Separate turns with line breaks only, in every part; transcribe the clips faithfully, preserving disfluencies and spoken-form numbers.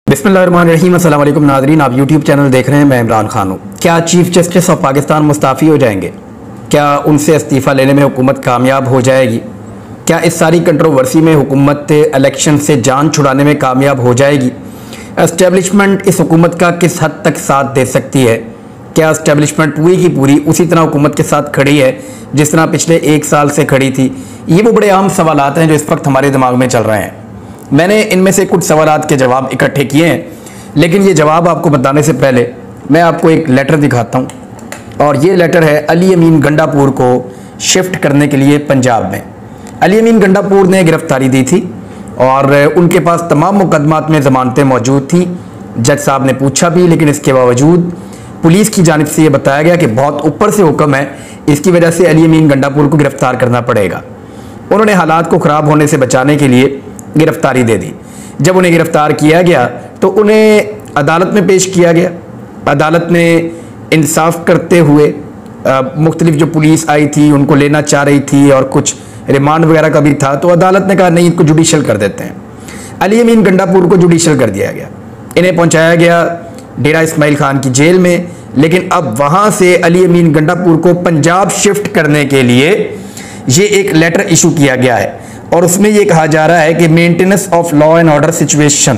बिस्मिल्लाहिर्रहमानिर्रहीम। अस्सलाम वालेकुम नाज़रीन, आप यूट्यूब चैनल देख रहे हैं। मैं इमरान खान हूँ। क्या चीफ जस्टिस ऑफ पाकिस्तान मुस्ताफ़ी हो जाएंगे? क्या उनसे इस्तीफ़ा लेने में हुकूमत कामयाब हो जाएगी? क्या इस सारी कंट्रोवर्सी में हुकूमत इलेक्शन से जान छुड़ाने में कामयाब हो जाएगी? एस्टेब्लिशमेंट इस हुकूमत का किस हद तक साथ दे सकती है? क्या एस्टेब्लिशमेंट पूरी की पूरी उसी तरह हुकूमत के साथ खड़ी है जिस तरह पिछले एक साल से खड़ी थी? ये वो बड़े अहम सवालात हैं जो इस वक्त हमारे दिमाग में चल रहे हैं। मैंने इनमें से कुछ सवालात के जवाब इकट्ठे किए हैं, लेकिन ये जवाब आपको बताने से पहले मैं आपको एक लेटर दिखाता हूँ। और ये लेटर है अली अमीन गंडापुर को शिफ्ट करने के लिए पंजाब में। अली अमीन गंडापुर ने गिरफ्तारी दी थी और उनके पास तमाम मुकदमात में ज़मानतें मौजूद थी। जज साहब ने पूछा भी, लेकिन इसके बावजूद पुलिस की जानिब से ये बताया गया कि बहुत ऊपर से हुक्म है, इसकी वजह से अली अमीन गंडापुर को गिरफ्तार करना पड़ेगा। उन्होंने हालात को ख़राब होने से बचाने के लिए गिरफ्तारी दे दी। जब उन्हें गिरफ्तार किया गया तो उन्हें अदालत में पेश किया गया। अदालत ने इंसाफ करते हुए मुख्तलिफ जो पुलिस आई थी उनको लेना चाह रही थी और कुछ रिमांड वगैरह का भी था, तो अदालत ने कहा नहीं, इनको जुडिशल कर देते हैं। अली अमीन गंडापुर को जुडिशल कर दिया गया। इन्हें पहुंचाया गया डेरा इस्माइल खान की जेल में, लेकिन अब वहां से अली अमीन गंडापुर को पंजाब शिफ्ट करने के लिए ये एक लेटर इशू किया गया है और उसमें यह कहा जा रहा है कि maintenance of law and order situation,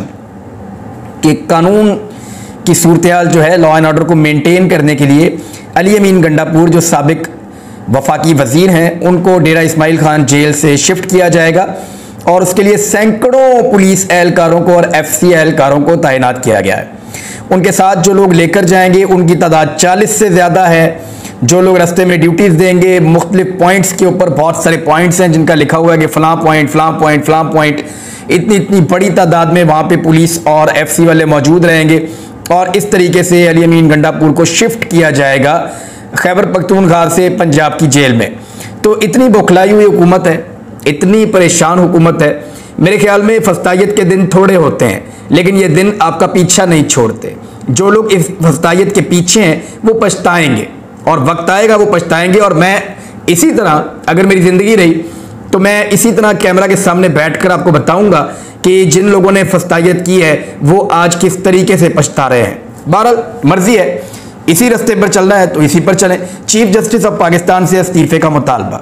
कि कानून की सूरत-ए-हाल जो है, लॉ एंड ऑर्डर को मेंटेन करने के लिए अली अमीन गंडापुर जो साबिक वफाकी वजीर हैं उनको डेरा इस्माइल खान जेल से शिफ्ट किया जाएगा और उसके लिए सैकड़ों पुलिस एहलकारों को और एफ सी एहलकारों को तैनात किया गया है। उनके साथ जो लोग लेकर जाएंगे उनकी तादाद चालीस से ज़्यादा है। जो लोग रास्ते में ड्यूटीज़ देंगे, मुख्तलिफ पॉइंट्स के ऊपर बहुत सारे पॉइंट्स हैं जिनका लिखा हुआ है कि फ़लाँ पॉइंट फ़लाँ पॉइंट फ़लाँ पॉइंट, इतनी इतनी बड़ी तादाद में वहाँ पे पुलिस और एफ सी वाले मौजूद रहेंगे। और इस तरीके से अली अमीन गंडापुर को शिफ्ट किया जाएगा खैबर पख्तूनख्वा से पंजाब की जेल में। तो इतनी बौखलाई हुई हुकूमत है, इतनी परेशान हुकूमत है। मेरे ख्याल में फस्तायत के दिन थोड़े होते हैं, लेकिन ये दिन आपका पीछा नहीं छोड़ते। जो लोग इस फस्तायत के पीछे हैं वो पछताएंगे और वक्त आएगा वो पछताएंगे। और मैं इसी तरह, अगर मेरी ज़िंदगी रही तो मैं इसी तरह कैमरा के सामने बैठकर आपको बताऊंगा कि जिन लोगों ने फस्तायत की है वो आज किस तरीके से पछता रहे हैं। बहरहाल मर्जी है, इसी रास्ते पर चलना है तो इसी पर चलें। चीफ जस्टिस ऑफ पाकिस्तान से इस्तीफे का मुतालबा,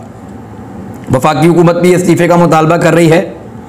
वफाकी हुकूमत भी इस्तीफे का मुतालबा कर रही है।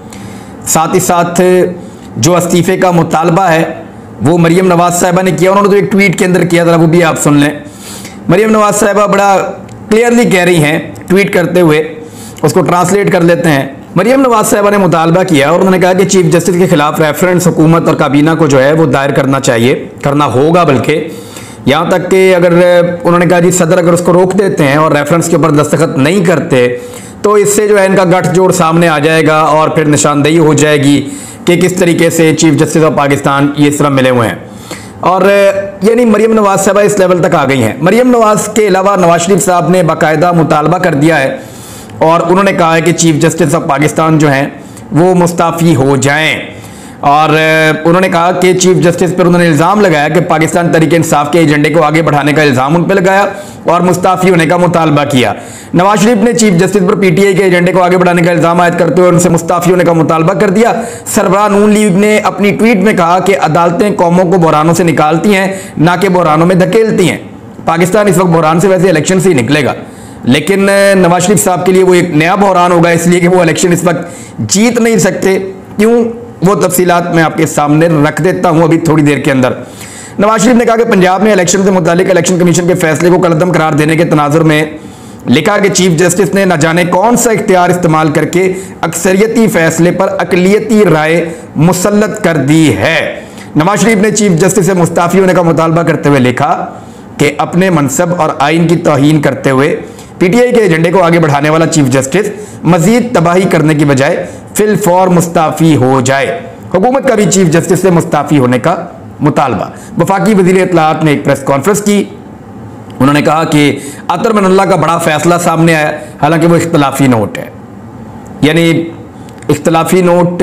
साथ ही साथ जो इस्तीफे का मुतालबा है वो मरियम नवाज साहिबा ने किया। उन्होंने तो एक ट्वीट के अंदर किया, जरा वो भी आप सुन लें। मरियम नवाज साहिबा बड़ा क्लियरली कह रही हैं ट्वीट करते हुए, उसको ट्रांसलेट कर लेते हैं। मरियम नवाज साहिबा ने मुतालबा किया और उन्होंने कहा कि चीफ जस्टिस के खिलाफ रेफरेंस हुकूमत और काबीना को जो है वो दायर करना चाहिए, करना होगा। बल्कि यहाँ तक कि अगर उन्होंने कहा जी सदर अगर उसको रोक देते हैं और रेफरेंस के ऊपर दस्तखत नहीं करते तो इससे जो है इनका गठजोड़ सामने आ जाएगा और फिर निशानदेही हो जाएगी कि किस तरीके से चीफ जस्टिस ऑफ पाकिस्तान ये इस तरह मिले हुए हैं। और यानी मरियम नवाज साहबा इस लेवल तक आ गई हैं। मरियम नवाज के अलावा नवाज शरीफ साहब ने बाकायदा मुतालबा कर दिया है और उन्होंने कहा है कि चीफ जस्टिस ऑफ पाकिस्तान जो हैं वो मुस्ताफ़ी हो जाएं। और उन्होंने कहा कि चीफ जस्टिस पर उन्होंने इल्ज़ाम लगाया कि पाकिस्तान तरीके इंसाफ के एजेंडे को आगे बढ़ाने का इल्ज़ाम उन पर लगाया और मुस्ताफ़ी होने का मुतालबा किया। नवाज शरीफ ने चीफ जस्टिस पर पी टी आई के एजेंडे को आगे बढ़ाने का इल्ज़ाम आयद करते हुए उनसे मुस्ताफ़ी होने का मुतालबा कर दिया। सरबराह नून लीग ने अपनी ट्वीट में कहा कि अदालतें कौमों को बहरानों से निकालती हैं, ना कि बहरानों में धकेलती हैं। पाकिस्तान इस वक्त बहरान से वैसे इलेक्शन से ही निकलेगा, लेकिन नवाज शरीफ साहब के लिए वो एक नया बहरान होगा, इसलिए कि वो इलेक्शन इस वक्त जीत नहीं सकते। क्यों, वो तफसीलात मैं आपके सामने रख देता हूं अभी थोड़ी देर के अंदर। नवाज शरीफ ने कहा कि पंजाब में इलेक्शन से मुतालिक इलेक्शन कमीशन के फैसले को कलअदम करार देने के तनाजुर में लिखा कि चीफ जस्टिस ने न जाने कौन सा इख्तियार इस्तेमाल करके अक्सरियती फैसले पर अकलियती राय मुसल्लत कर दी है। नवाज शरीफ ने चीफ जस्टिस से मुस्ताफ़ी होने का मुतालबा करते हुए लिखा कि अपने मनसब और आइन की तौहीन करते हुए पीटीआई के एजेंडे को आगे बढ़ाने वाला चीफ जस्टिस मजीद तबाही करने की बजाय फिल फौर मुस्ताफ़ी हो जाए। हुकूमत का भी चीफ जस्टिस से मुस्ताफ़ी होने का मुतालबा। वफाकी वज़ीर इत्तलाआत ने एक प्रेस कॉन्फ्रेंस की। उन्होंने कहा कि अतर मनल्ला का बड़ा फैसला सामने आया, हालांकि वो इख्तलाफी नोट है, यानी इख्तलाफी नोट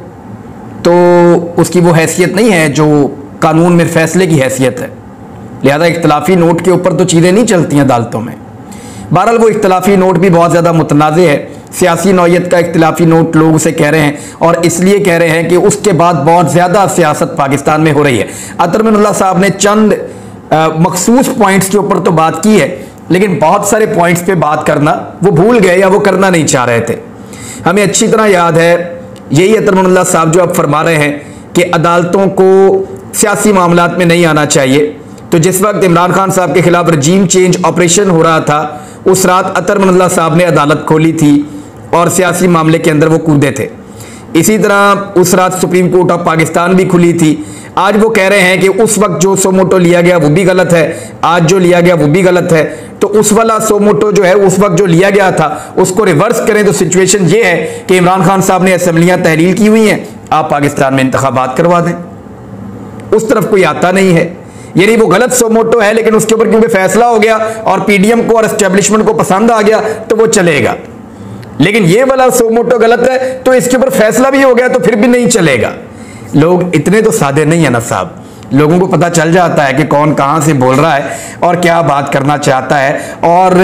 तो उसकी वो हैसियत नहीं है जो कानून में फैसले की हैसियत है, लिहाजा इख्तलाफी नोट के ऊपर तो चीज़ें नहीं चलती हैं अदालतों में। बहरहाल वो इख्तलाफी नोट भी बहुत ज़्यादा मुतनाज़ है। सियासी नौयत का इख्तिलाफी नोट लोग उसे कह रहे हैं, और इसलिए कह रहे हैं कि उसके बाद बहुत ज़्यादा सियासत पाकिस्तान में हो रही है। अतर मिनुल्लाह साहब ने चंद मखसूस पॉइंट्स के ऊपर तो बात की है, लेकिन बहुत सारे पॉइंट्स पे बात करना वो भूल गए या वो करना नहीं चाह रहे थे। हमें अच्छी तरह याद है, यही अतर मिनुल्लाह साहब जो अब फरमा रहे हैं कि अदालतों को सियासी मामलात में नहीं आना चाहिए। तो जिस वक्त इमरान खान साहब के खिलाफ रजीम चेंज ऑपरेशन हो रहा था, उस रात अतर मिनुल्लाह साहब ने अदालत खोली थी और सियासी मामले के अंदर वो कूदे थे। इसी तरह उस रात सुप्रीम कोर्ट ऑफ पाकिस्तान भी खुली थी। आज वो कह रहे हैं कि उस वक्त जो सोमोटो लिया गया वो भी गलत है, आज जो लिया गया वो भी गलत है। तो उस वाला सोमोटो जो है उस वक्त जो लिया गया था उसको रिवर्स करें तो सिचुएशन ये है कि इमरान खान साहब ने असेंबलियां तहलील की हुई हैं, आप पाकिस्तान में इंतखाबात करवा दें। उस तरफ कोई आता नहीं है, यानी वो गलत सोमोटो है, लेकिन उसके ऊपर क्योंकि फैसला हो गया और पीडीएम को और एस्टेब्लिशमेंट को पसंद आ गया तो वो चलेगा। लेकिन ये वाला सोमोटो गलत है तो इसके ऊपर फैसला भी हो गया तो फिर भी नहीं चलेगा। लोग इतने तो सादे नहीं है ना साहब, लोगों को पता चल जाता है कि कौन कहां से बोल रहा है और क्या बात करना चाहता है और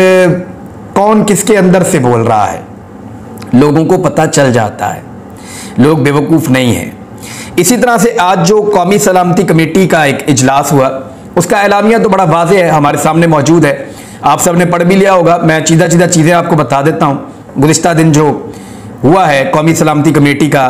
कौन किसके अंदर से बोल रहा है, लोगों को पता चल जाता है, लोग बेवकूफ नहीं है। इसी तरह से आज जो कौमी सलामती कमेटी का एक इजलास हुआ, उसका एलामिया तो बड़ा वाज़ेह है, हमारे सामने मौजूद है, आप सब ने पढ़ भी लिया होगा। मैं सीधा सीधा चीज़ें आपको बता देता हूँ। गुज़िश्ता दिन जो हुआ है कौमी सलामती कमेटी का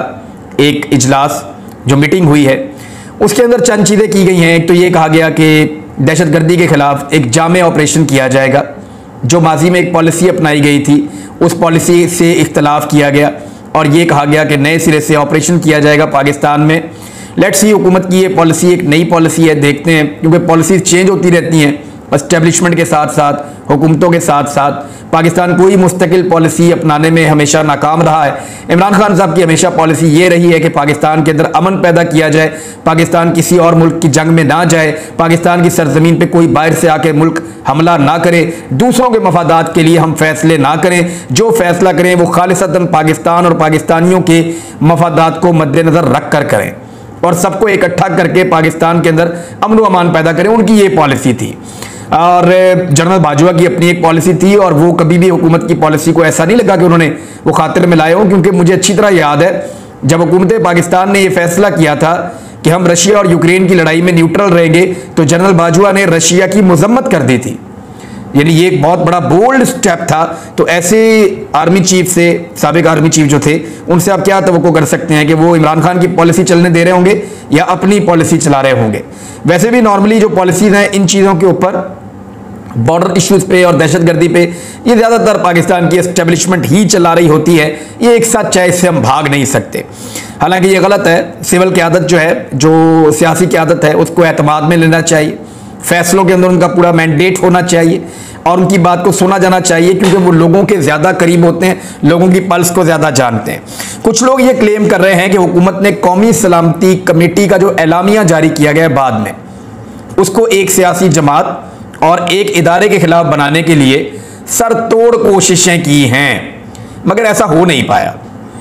एक इजलास, जो मीटिंग हुई है, उसके अंदर चंद चीज़ें की गई हैं। एक तो ये कहा गया कि दहशतगर्दी के खिलाफ एक जामे ऑपरेशन किया जाएगा। जो माजी में एक पॉलिसी अपनाई गई थी उस पॉलिसी से इख्तलाफ किया गया और ये कहा गया कि नए सिरे से ऑपरेशन किया जाएगा पाकिस्तान में। लेट्स सी हुकूमत की ये पॉलिसी एक नई पॉलिसी है, देखते हैं, क्योंकि पॉलिसीज चेंज होती रहती हैं एस्टेब्लिशमेंट के साथ साथ, हुकूमतों के साथ साथ। पाकिस्तान कोई मुस्तकिल पॉलिसी अपनाने में हमेशा नाकाम रहा है। इमरान खान साहब की हमेशा पॉलिसी ये रही है कि पाकिस्तान के अंदर अमन पैदा किया जाए, पाकिस्तान किसी और मुल्क की जंग में ना जाए, पाकिस्तान की सरजमीन पे कोई बाहर से आके मुल्क हमला ना करे, दूसरों के मफादात के लिए हम फैसले ना करें, जो फैसला करें वो खालिसतन पाकिस्तान और पाकिस्तानियों के मफादात को मद्देनजर रख कर करें और सबको इकट्ठा करके पाकिस्तान के अंदर अमन व अमान पैदा करें। उनकी ये पॉलिसी थी। और जनरल बाजवा की अपनी एक पॉलिसी थी और वो कभी भी हुकूमत की पॉलिसी को ऐसा नहीं लगा कि उन्होंने वो खातिर में लाए हों, क्योंकि मुझे अच्छी तरह याद है जब हुकूमत पाकिस्तान ने ये फैसला किया था कि हम रशिया और यूक्रेन की लड़ाई में न्यूट्रल रहेंगे, तो जनरल बाजवा ने रशिया की मजम्मत कर दी थी। यानी ये एक बहुत बड़ा बोल्ड स्टेप था। तो ऐसे आर्मी चीफ से, साबिक आर्मी चीफ जो थे, उनसे आप क्या तवक्को कर सकते हैं कि वो इमरान खान की पॉलिसी चलने दे रहे होंगे या अपनी पॉलिसी चला रहे होंगे। वैसे भी नॉर्मली जो पॉलिसीज हैं इन चीज़ों के ऊपर, बॉर्डर इश्यूज पे और दहशतगर्दी पे, ये ज़्यादातर पाकिस्तान की एस्टेब्लिशमेंट ही चला रही होती है। ये एक सच है, इससे हम भाग नहीं सकते। हालांकि ये गलत है। सिविल क़यादत जो है, जो सियासी क़यादत है, उसको एतमाद में लेना चाहिए, फैसलों के अंदर उनका पूरा मैंडेट होना चाहिए और उनकी बात को सुना जाना चाहिए, क्योंकि वो लोगों के ज़्यादा करीब होते हैं, लोगों की पल्स को ज़्यादा जानते हैं। कुछ लोग ये क्लेम कर रहे हैं कि हुकूमत ने कौमी सलामती कमेटी का जो एलामिया जारी किया गया बाद में, उसको एक सियासी जमात और एक इदारे के खिलाफ बनाने के लिए सरतोड़ कोशिशें की हैं, मगर ऐसा हो नहीं पाया।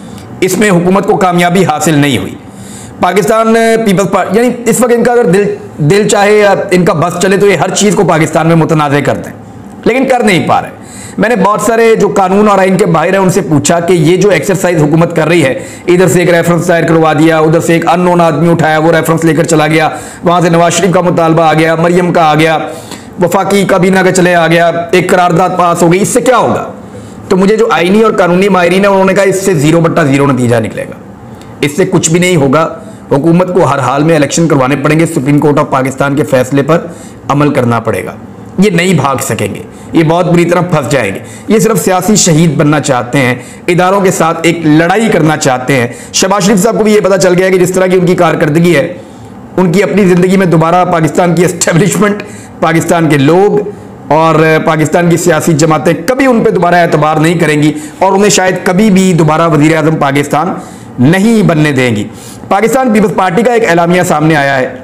इसमें हुकूमत को कामयाबी हासिल नहीं हुई। पाकिस्तान पीपल्स पार्टी, यानी इस वक्त इनका अगर दिल दिल चाहे या इनका बस चले तो ये हर चीज़ को पाकिस्तान में मुतनाज़ करते हैं, लेकिन कर नहीं पा रहे। मैंने बहुत सारे जो कानून और आइन के बाहर हैं उनसे पूछा कि ये जो एक्सरसाइज हुकूमत कर रही है, इधर से एक रेफरेंस दायर करवा दिया, उधर से एक अननोन आदमी उठाया, वो रेफरेंस लेकर चला गया, वहाँ से नवाज शरीफ का मुतालबा आ गया, मरियम का आ गया, वफाकी काबीना का चले आ गया, एक करारदाद पास हो गई, इससे क्या होगा? तो मुझे जो आईनी और कानूनी माहिरीन है उन्होंने कहा इससे जीरो बट्टा जीरो नतीजा निकलेगा, इससे कुछ भी नहीं होगा। हुकूमत को हर हाल में इलेक्शन करवाने पड़ेंगे, सुप्रीम कोर्ट ऑफ पाकिस्तान के फैसले पर अमल करना पड़ेगा। ये नहीं भाग सकेंगे, ये बहुत बुरी तरह फंस जाएंगे। ये सिर्फ सियासी शहीद बनना चाहते हैं, इदारों के साथ एक लड़ाई करना चाहते हैं। शहबाज शरीफ साहब को भी ये पता चल गया कि जिस तरह की उनकी कारकर्दगी है, उनकी अपनी ज़िंदगी में दोबारा पाकिस्तान की एस्टेब्लिशमेंट, पाकिस्तान के लोग और पाकिस्तान की सियासी जमातें कभी उन पर दोबारा एतबार नहीं करेंगी और उन्हें शायद कभी भी दोबारा वज़ीर आज़म पाकिस्तान नहीं बनने देंगी। पाकिस्तान पीपल्स पार्टी का एक एलामिया सामने आया है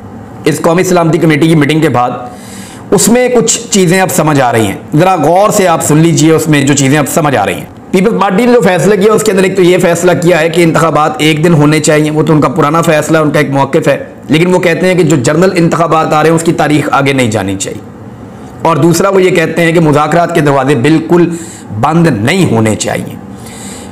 इस कौमी सलामती कमेटी की मीटिंग के बाद। उसमें कुछ चीज़ें अब समझ आ रही हैं, ज़रा गौर से आप सुन लीजिए, उसमें जो चीज़ें अब समझ आ रही हैं। पीपल्स पार्टी ने जो फैसला किया उसके अंदर एक तो ये फैसला किया है कि इंतखाबात एक दिन होने चाहिए, वो तो उनका पुराना फैसला है, उनका एक मौक़िफ़ है, लेकिन वो कहते हैं कि जो जनरल इंतखाबात आ रहे हैं उसकी तारीख आगे नहीं जानी चाहिए। और दूसरा वो ये कहते हैं कि मुज़ाकरात के दरवाजे बिल्कुल बंद नहीं होने चाहिए।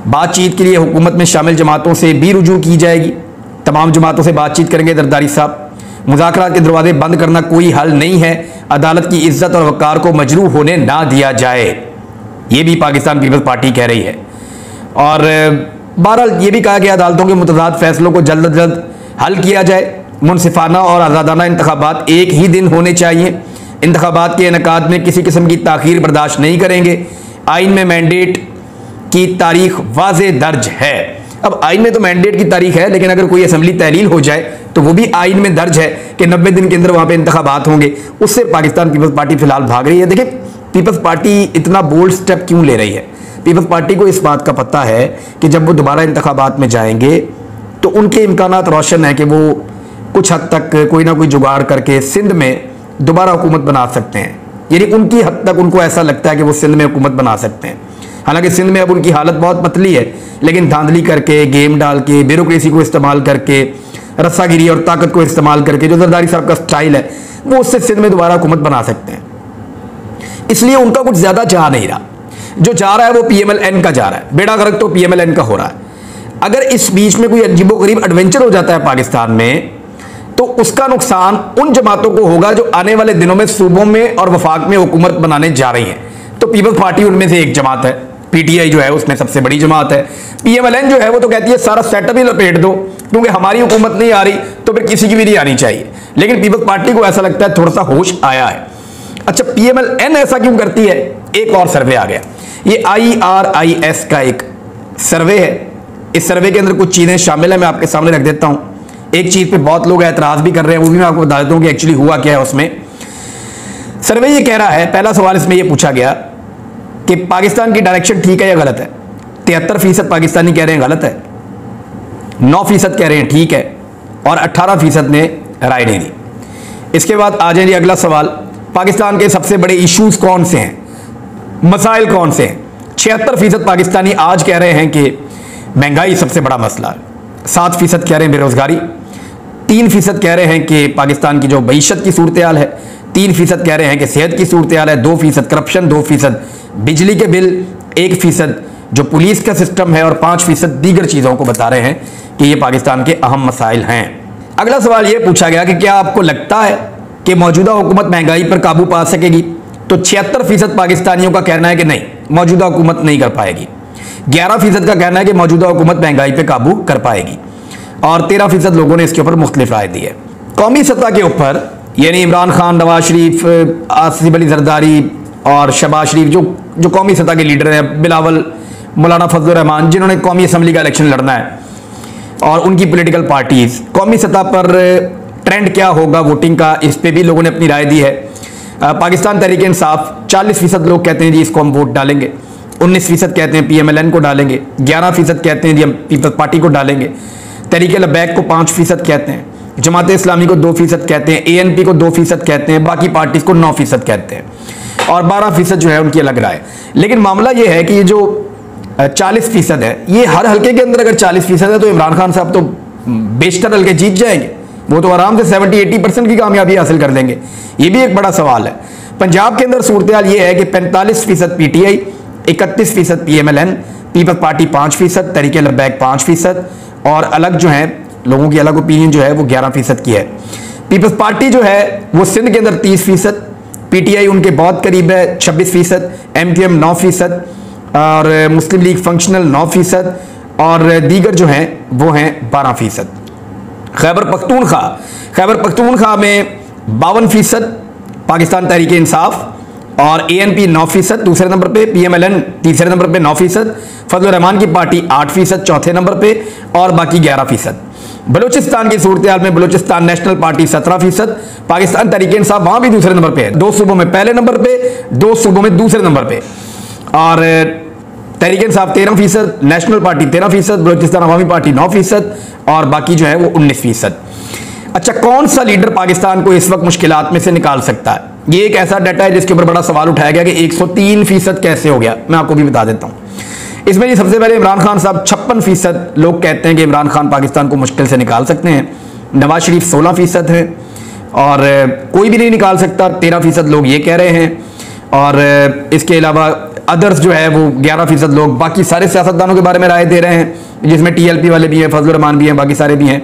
बातचीत के लिए हुकूमत में शामिल जमातों से भी रुजू की जाएगी। तमाम जमातों से बातचीत करेंगे जरदारी साहब। मुज़ाकरात के दरवाजे बंद करना कोई हल नहीं है, अदालत की इज्जत और वक़ार को मजरूह होने ना दिया जाए, ये भी पाकिस्तान पीपल्स पार्टी कह रही है। और बहरहाल ये भी कहा गया अदालतों के मुतज़ाद फैसलों को जल्द अज जल्द हल किया जाए। मुनसिफाना और आज़ादाना इंतखाबात एक ही दिन होने चाहिए। इंतखाबात के इनेकाद में किसी किस्म की ताख़ीर बर्दाश्त नहीं करेंगे। आइन में मैंडेट की तारीख वाज़े दर्ज है। अब आइन में तो मैंडेट की तारीख है, लेकिन अगर कोई असम्बली तहलील हो जाए तो वो भी आइन में दर्ज है कि नब्बे दिन के अंदर वहाँ पे इंतखाबात होंगे। उससे पाकिस्तान पीपल्स पार्टी फिलहाल भाग रही है। देखिए पीपल्स पार्टी इतना बोल्ड स्टेप क्यों ले रही है? पीपल्स पार्टी को इस बात का पता है कि जब वो दोबारा इंतखाबात में जाएंगे तो उनके इम्कानात रोशन है कि वो कुछ हद तक कोई ना कोई जुगाड़ करके सिंध में दोबारा हुकूमत बना सकते हैं। यानी उनकी हद तक उनको ऐसा लगता है कि वो सिंध में हुकूमत बना सकते हैं। हालांकि सिंध में अब उनकी हालत बहुत पतली है, लेकिन धांधली करके, गेम डाल के, ब्यूरोक्रेसी को इस्तेमाल करके, रस्सागिरी और ताकत को इस्तेमाल करके, जो जरदारी साहब का स्टाइल है, वो उससे सिंध में दोबारा हुकूमत बना सकते हैं। इसलिए उनका कुछ ज्यादा चाह नहीं रहा। जो जा रहा है वो पी एम एल एन का जा रहा है। बेड़ा गर्क तो पी एम एल एन का हो रहा है। अगर इस बीच में कोई अजीबोगरीब एडवेंचर हो जाता है पाकिस्तान में, तो उसका नुकसान उन जमातों को होगा जो आने वाले दिनों में सूबों में और वफाक में हुकूमत बनाने जा रही है। तो पीपल्स पार्टी उनमें से एक जमात है। पीटीआई जो है उसमें सबसे बड़ी जमात है। पीएमएलएन जो है वो तो कहती है सारा सेटअप ही लपेट दो, क्योंकि हमारी हुकूमत नहीं आ रही तो फिर किसी की भी नहीं आनी चाहिए। लेकिन पीपल्स पार्टी को ऐसा लगता है थोड़ा सा होश आया है। अच्छा, पीएमएलएन ऐसा क्यों करती है? एक और सर्वे आ गया। ये आई आर आई एस का एक सर्वे है। इस सर्वे के अंदर कुछ चीजें शामिल है, मैं आपके सामने रख देता हूं। एक चीज पे बहुत लोग एतराज भी कर रहे हैं, वो भी मैं आपको बता देता हूं कि एक्चुअली हुआ क्या है उसमें। सर्वे ये कह रहा है, पहला सवाल इसमें यह पूछा गया कि पाकिस्तान की डायरेक्शन ठीक है या गलत है। तिहत्तर फीसद पाकिस्तानी कह रहे हैं गलत है, नौ फीसद कह रहे हैं ठीक है, और अट्ठारह फीसद ने राय नहीं दी। इसके बाद आ जाए जी अगला सवाल, पाकिस्तान के सबसे बड़े इश्यूज कौन से हैं, मसाइल कौन से हैं। छिहत्तर फीसद पाकिस्तानी आज कह रहे हैं कि महंगाई सबसे बड़ा मसला है, सात फीसद कह रहे हैं बेरोजगारी, तीन फीसद कह रहे हैं कि पाकिस्तान की जो मईशत की सूरत हाल है, तीन फीसद कह रहे हैं कि सेहत की सूरत हाल है, दो फीसद करप्शन, दो फीसद बिजली के बिल, एक फीसद जो पुलिस का सिस्टम है, और पांच फीसद दीगर चीज़ों को बता रहे हैं कि ये पाकिस्तान के अहम मसाइल हैं। अगला सवाल ये पूछा गया कि क्या आपको लगता है कि मौजूदा हुकूमत महंगाई पर काबू पा सकेगी। तो छिहत्तर फीसद पाकिस्तानियों का कहना है कि नहीं, मौजूदा हुकूमत नहीं कर पाएगी। ग्यारह फीसद का कहना है कि मौजूदा हुकूमत महंगाई पर काबू कर पाएगी, और तेरह फीसद लोगों ने इसके ऊपर मुख्तलिफ राय दी है। कौमी सतह के ऊपर यानी इमरान खान, नवाज शरीफ, आसिफ अली जरदारी और शहबाज शरीफ जो जो कौमी सतह के लीडर हैं, बिलावल, मौलाना फजलुर रहमान जिन्होंने कौमी असम्बली का इलेक्शन लड़ना है, और उनकी पॉलिटिकल पार्टीज, कौमी सतह पर ट्रेंड क्या होगा वोटिंग का, इस पे भी लोगों ने अपनी राय दी है। पाकिस्तान तहरीक इंसाफ चालीस फीसद लोग कहते हैं जी इसको हम वोट डालेंगे, उन्नीस फीसद कहते हैं पीएमएलएन को डालेंगे, ग्यारह फीसद कहते हैं जी हम पीपल्स पार्टी को डालेंगे, तहरीक लबैक को पाँच फीसद कहते हैं, जमात इस्लामी को दो फीसद कहते हैं, एएनपी को दो फीसद कहते हैं, बाकी पार्टीज को नौ फीसद कहते हैं, और बारह फीसद जो है उनकी अलग राय। लेकिन मामला ये है कि ये जो चालीस फीसद है, ये हर हल्के के अंदर अगर चालीस फीसद है तो इमरान खान साहब तो बेशतर हल्के जीत जाएंगे, वो तो आराम से सेवेंटी एटी परसेंट की कामयाबी हासिल कर देंगे। ये भी एक बड़ा सवाल है। पंजाब के अंदर सूरत हाल ये है कि पैंतालीस फीसद पीटीआई, इकतीस फीसद पीएमएलएन, पीपल्स पार्टी पाँच फीसद, तहरीक लबैक पाँच फीसद, और अलग जो है लोगों की अलग ओपिनियन जो है वो ग्यारह फीसद की है। पीपल्स पार्टी जो है वो सिंध के अंदर तीस फीसद, पीटीआई उनके बहुत करीब है छब्बीस फीसद, एमक्यूएम नौ फीसद, और मुस्लिम लीग फंक्शनल नौ फीसद, और दीगर जो हैं वो हैं बारह फीसद। खैबर पख्तूनख्वा खैबर पख्तूनख्वा में बावन फीसद पाकिस्तान तहरीक इंसाफ, और एएनपी नौ फीसद दूसरे नंबर पे, पीएमएलएन तीसरे नंबर पे नौ फीसद, फजलुर रहमान की पार्टी आठ फीसद चौथे नंबर पे, और बाकी ग्यारह फीसद। बलूचिस्तान की सूरत हाल में बलूचिस्तान नेशनल पार्टी सत्रह फीसद, पाकिस्तान तहरीक इंसाफ वहां भी दूसरे नंबर पे है, दो सूबों में पहले नंबर पे, दो सूबों में दूसरे नंबर पे, और तहरीक इंसाफ तेरह फीसद, नेशनल पार्टी तेरह फीसद, बलूचिस्तान अवामी पार्टी नौ फीसद, और बाकी जो है वो उन्नीस फीसद। अच्छा, कौन सा लीडर पाकिस्तान को इस वक्त मुश्किलात में से निकाल सकता है? ये एक ऐसा डाटा है जिसके ऊपर बड़ा सवाल उठाया गया कि एक सौ तीन फीसद कैसे हो गया। मैं आपको भी बता देता हूं। इसमें जी सबसे पहले इमरान खान साहब छप्पन फीसद लोग कहते हैं कि इमरान खान पाकिस्तान को मुश्किल से निकाल सकते हैं। नवाज शरीफ सोलह फीसद है, और कोई भी नहीं निकाल सकता, तेरह फीसद लोग ये कह रहे हैं। और इसके अलावा अदर्स जो है वो ग्यारह फीसद लोग बाकी सारे सियासतदानों के बारे में राय दे रहे हैं, जिसमें टीएलपी वाले भी हैं, फजलुर रहमान भी हैं, बाकी सारे भी हैं।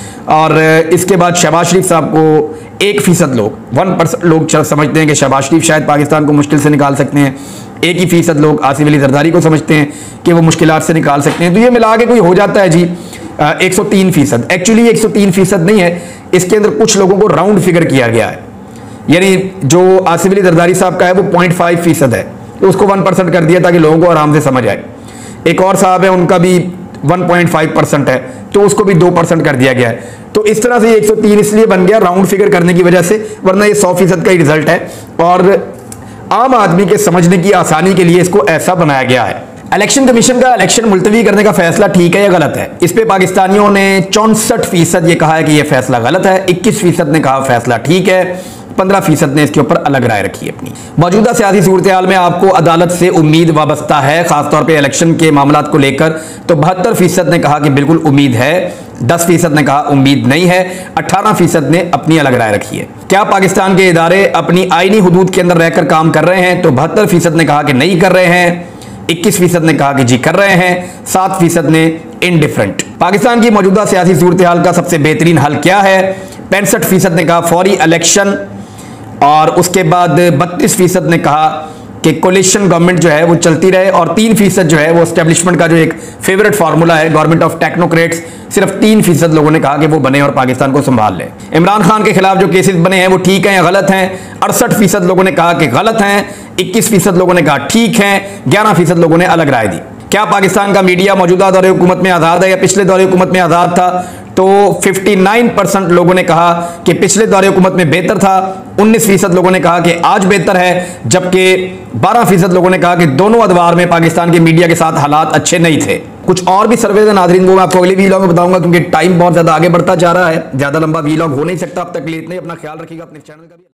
और इसके बाद शहबाज शरीफ साहब को एक फीसद लोग, वन परसेंट लोग समझते हैं कि शहबाज शरीफ शायद पाकिस्तान को मुश्किल से निकाल सकते हैं। एक ही फीसद लोग आसिफ अली जरदारी को समझते हैं कि वो मुश्किलात से निकाल सकते हैं। तो ये मिला के कोई हो जाता है जी एक सौ तीन फीसद। एक्चुअली एक सौ तीन फीसद नहीं है, इसके अंदर कुछ लोगों को राउंड फिगर किया गया है, यानी जो आसिफ अली जरदारी साहब का है वो पॉइंट फाइव फीसद है, तो उसको वन परसेंट कर दिया ताकि लोगों को आराम से समझ आए। एक और साहब है, उनका भी वन पॉइंट फाइव परसेंट है, तो उसको भी दो परसेंट कर दिया गया है। तो इस तरह से एक सौ तीन इसलिए बन गया राउंड फिगर करने की वजह से, वरना ये सौ फीसद का ही रिजल्ट है। और आम आदमी के समझने की आसानी के लिए इसको ऐसा बनाया गया है। इलेक्शन कमीशन का इलेक्शन मुलतवी करने का फैसला ठीक है या गलत है? इस पे पाकिस्तानियों ने चौसठ फीसद ये कहा है कि यह फैसला गलत है, इक्कीस फीसद ने कहा फैसला ठीक है, पंद्रह फीसद ने इसके ऊपर अलग राय रखी है अपनी। मौजूदा सियासी सूरत हाल में आपको अदालत से उम्मीद वाबस्ता है, खासतौर पर इलेक्शन के मामला को लेकर? तो बहत्तर फीसद ने कहा कि बिल्कुल उम्मीद है, दस फीसद ने कहा उम्मीद नहीं है, अठारह फीसद ने अपनी अलग राय रखी है। क्या पाकिस्तान के इदारे अपनी आईनी हुदूद के अंदर रहकर काम कर रहे हैं? तो बहत्तर फीसद ने कहा कि नहीं कर रहे हैं, इक्कीस फीसद ने कहा कि जी कर रहे हैं, सात फीसद ने इनडिफरेंट। पाकिस्तान की मौजूदा सियासी सूरत हाल का सबसे बेहतरीन हल क्या है? पैंसठ फीसद ने कहा फौरी इलेक्शन, और उसके बाद बत्तीस फीसद ने कहा कि कोलिशन गवर्नमेंट जो है वो चलती रहे, और तीन फीसद जो है वो एस्टेब्लिशमेंट का जो एक फेवरेट फार्मूला है गवर्नमेंट ऑफ टेक्नोक्रेट्स, सिर्फ तीन फीसद लोगों ने कहा कि वो बने और पाकिस्तान को संभाल ले। इमरान खान के खिलाफ जो केसेस बने हैं वो ठीक हैं या गलत हैं? अड़सठ फीसद लोगों ने कहा कि गलत हैं, इक्कीस फीसद लोगों ने कहा ठीक हैं, ग्यारह फीसद लोगों ने अलग राय दी। क्या पाकिस्तान का मीडिया मौजूदा दौरे हुकूमत में आज़ाद है या पिछले दौरे हुकूमत में आज़ाद था? तो उनसठ परसेंट लोगों ने कहा कि पिछले दौरे हुकूमत में बेहतर था, उन्नीस फीसद लोगों ने कहा कि आज बेहतर है, जबकि बारह फीसद लोगों ने कहा कि दोनों अदवार में पाकिस्तान के मीडिया के साथ हालात अच्छे नहीं थे। कुछ और भी सर्वे है नाज़रीन, वो मैं आपको अगले वीलॉग में बताऊंगा, क्योंकि टाइम बहुत ज्यादा आगे बढ़ता जा रहा है, ज्यादा लंबा वीलॉग हो नहीं सकता। अब तक के लिए इतना ही, अपना ख्याल रखिएगा, अपने चैनल का भी।